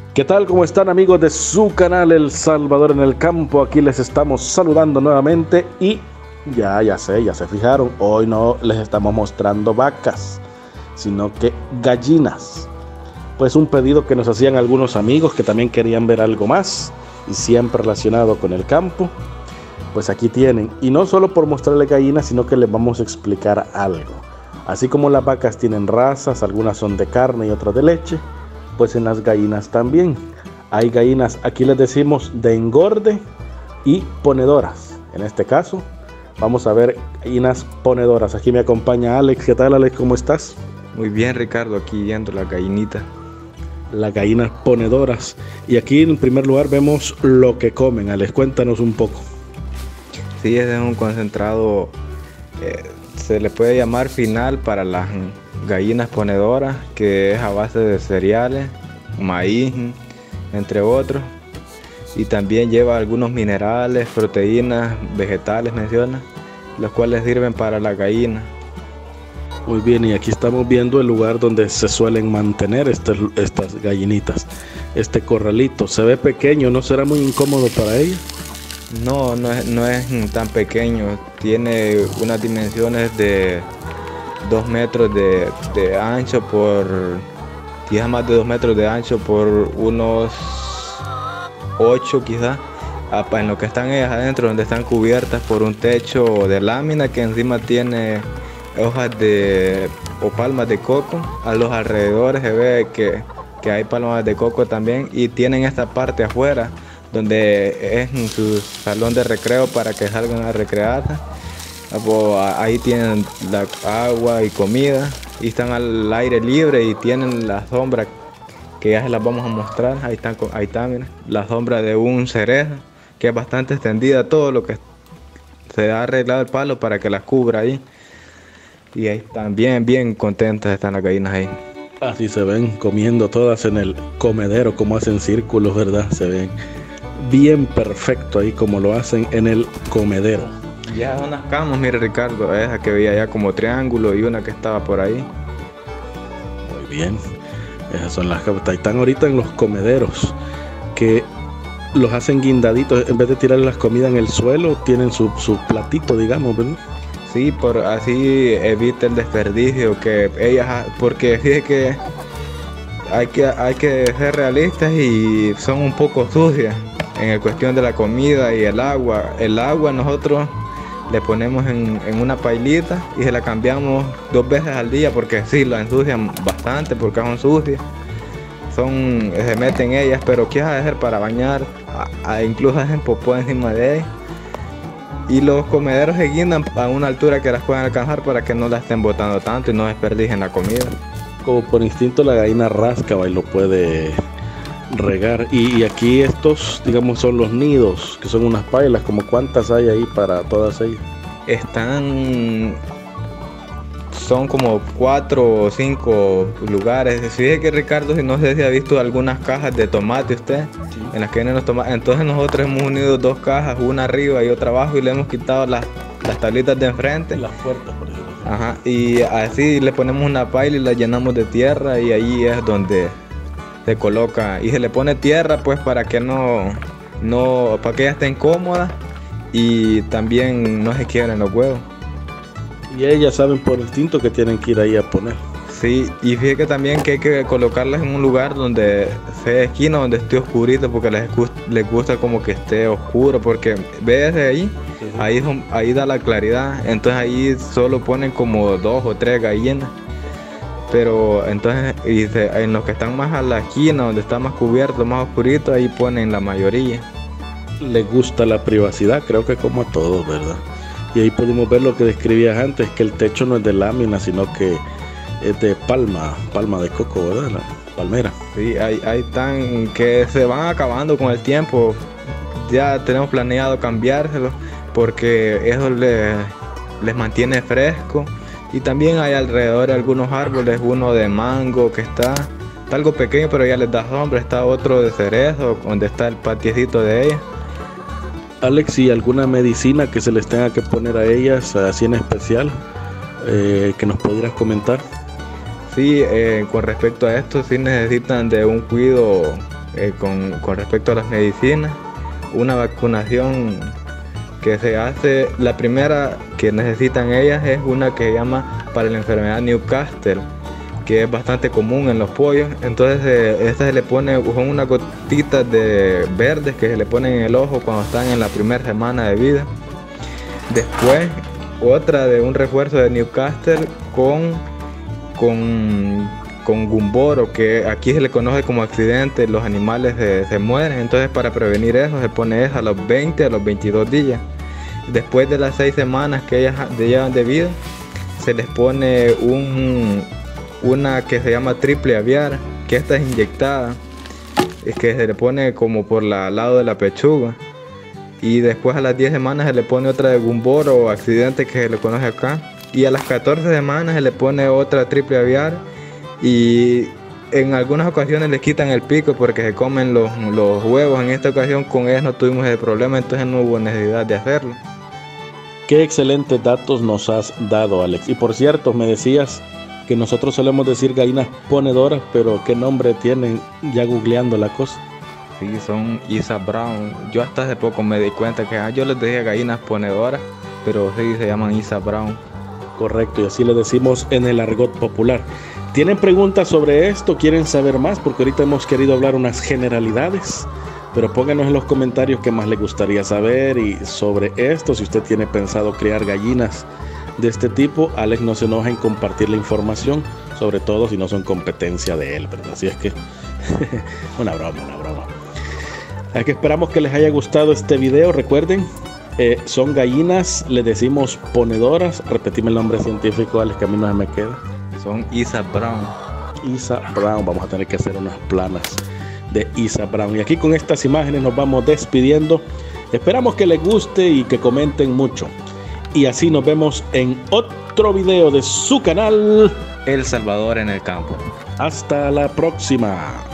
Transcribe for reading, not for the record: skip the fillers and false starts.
¿Qué tal? ¿Cómo están, amigos de su canal El Salvador en el Campo? Aquí les estamos saludando nuevamente y ya se fijaron, hoy no les estamos mostrando vacas, sino que gallinas. Pues un pedido que nos hacían algunos amigos que también querían ver algo más y siempre relacionado con el campo. Pues aquí tienen, y no solo por mostrarles gallinas, sino que les vamos a explicar algo. Así como las vacas tienen razas, algunas son de carne y otras de leche, pues en las gallinas también. Hay gallinas, aquí les decimos de engorde y ponedoras. En este caso, vamos a ver gallinas ponedoras. Aquí me acompaña Alex. ¿Qué tal, Alex? ¿Cómo estás? Muy bien, Ricardo, aquí viendo las gallinitas. Las gallinas ponedoras. Y aquí en primer lugar vemos lo que comen. Alex, cuéntanos un poco. Sí, ese es un concentrado, se le puede llamar final para las gallinas ponedoras, que es a base de cereales, maíz, entre otros, y también lleva algunos minerales, proteínas, vegetales, menciona, los cuales sirven para la gallina. Muy bien, y aquí estamos viendo el lugar donde se suelen mantener estas gallinitas. Este corralito se ve pequeño, ¿no será muy incómodo para ellas? No es tan pequeño, tiene unas dimensiones de 2 metros de ancho por, quizás más de 2 metros de ancho por unos 8 quizás, en lo que están ellas adentro, donde están cubiertas por un techo de lámina que encima tiene hojas o palmas de coco. A los alrededores se ve que hay palmas de coco también, y tienen esta parte afuera donde es en su salón de recreo para que salgan a recrearse. Ahí tienen la agua y comida, y están al aire libre y tienen la sombra que ya se las vamos a mostrar. Ahí está, miren, la sombra de un cerezo que es bastante extendida, todo lo que se ha arreglado el palo para que las cubra ahí. Y ahí están bien contentas, están las gallinas ahí. Así se ven comiendo todas en el comedero, como hacen círculos, ¿verdad? Se ven bien perfecto ahí como lo hacen en el comedero. Ya son las camas, mire, Ricardo, esa que veía ya como triángulo y una que estaba por ahí. Muy bien, esas son las camas. Están ahorita en los comederos, que los hacen guindaditos. En vez de tirar las comidas en el suelo, tienen su platito, digamos, ¿verdad? Sí, así evita el desperdicio que ellas, porque fíjate que hay que ser realistas y son un poco sucias en la cuestión de la comida y el agua. El agua nosotros le ponemos en una pailita y se la cambiamos 2 veces al día, porque sí, la ensucian bastante porque son sucias. Se meten ellas, pero ¿qué vas a hacer para bañar? Incluso hacen popó encima de ellas. Y los comederos se guindan a una altura que las puedan alcanzar para que no la estén botando tanto y no desperdicien la comida. Como por instinto la gallina rasca y lo puede regar. Y aquí estos, digamos, son los nidos, que son unas pailas. ¿Como cuántas hay ahí para todas ellas? Son como 4 o 5 lugares. Fíjese que, Ricardo, no sé si ha visto algunas cajas de tomate usted, sí, en las que vienen los tomates. Entonces nosotros hemos unido 2 cajas, una arriba y otra abajo, y le hemos quitado las tablitas de enfrente. Las puertas, por ejemplo. Ajá, y así le ponemos una paila y la llenamos de tierra, y ahí es donde se coloca, y se le pone tierra pues para que para que ellas estén cómodas y también no se quiebren los huevos. Y ellas saben por instinto que tienen que ir ahí a poner. Sí, y fíjate también que hay que colocarlas en un lugar donde sea esquina, donde esté oscurito, porque les gusta como que esté oscuro, porque ves ahí, sí. Ahí da la claridad. Entonces ahí solo ponen como 2 o 3 gallinas. Pero entonces en los que están más a la esquina, donde está más cubierto, más oscurito, ahí ponen la mayoría. Les gusta la privacidad, creo que como a todos, ¿verdad? Y ahí pudimos ver lo que describías antes, que el techo no es de lámina, sino que es de palma de coco, ¿verdad? La palmera. Sí, ahí están, que se van acabando con el tiempo. Ya tenemos planeado cambiárselo, porque eso les mantiene fresco. Y también hay alrededor algunos árboles, uno de mango que está algo pequeño, pero ya les da sombra. Está otro de cerezo, donde está el patiecito de ella. Alex, ¿y alguna medicina que se les tenga que poner a ellas, así en especial, que nos pudieras comentar? Sí, con respecto a esto, sí necesitan de un cuidado con respecto a las medicinas. Una vacunación que se hace, la primera que necesitan ellas es una que se llama para la enfermedad Newcastle, que es bastante común en los pollos. Entonces esta se le pone, son unas gotitas de verdes que se le ponen en el ojo cuando están en la primera semana de vida. Después otra de un refuerzo de Newcastle con gumboro, que aquí se le conoce como accidente, los animales se mueren. Entonces para prevenir eso se pone eso a los 20 a los 22 días. Después de las 6 semanas que ellas llevan de vida, se les pone una que se llama triple aviar, que esta es inyectada, es que se le pone como por al lado de la pechuga. Y después a las 10 semanas se le pone otra de gumboro o accidente, que se le conoce acá. Y a las 14 semanas se le pone otra triple aviar. Y en algunas ocasiones les quitan el pico porque se comen los huevos. En esta ocasión con ellas no tuvimos ese problema, entonces no hubo necesidad de hacerlo. Qué excelentes datos nos has dado, Alex. Y por cierto, me decías que nosotros solemos decir gallinas ponedoras, pero ¿qué nombre tienen? Ya googleando la cosa. Sí, son Isa Brown. Yo hasta hace poco me di cuenta que yo les decía gallinas ponedoras, pero sí se llaman Isa Brown. Correcto, y así le decimos en el argot popular. ¿Tienen preguntas sobre esto? ¿Quieren saber más? Porque ahorita hemos querido hablar unas generalidades, pero pónganos en los comentarios qué más les gustaría saber y sobre esto. Si usted tiene pensado criar gallinas de este tipo, Alex no se enoja en compartir la información, sobre todo si no son competencia de él, ¿verdad? Así es que una broma. Así que esperamos que les haya gustado este video. Recuerden, son gallinas, les decimos ponedoras. Repetime el nombre científico, Alex, que a mí no se me queda. Son Isa Brown. Isa Brown, vamos a tener que hacer unas planas de Isa Brown. Y aquí con estas imágenes nos vamos despidiendo. Esperamos que les guste y que comenten mucho. Y así nos vemos en otro video de su canal El Salvador en el campo. Hasta la próxima.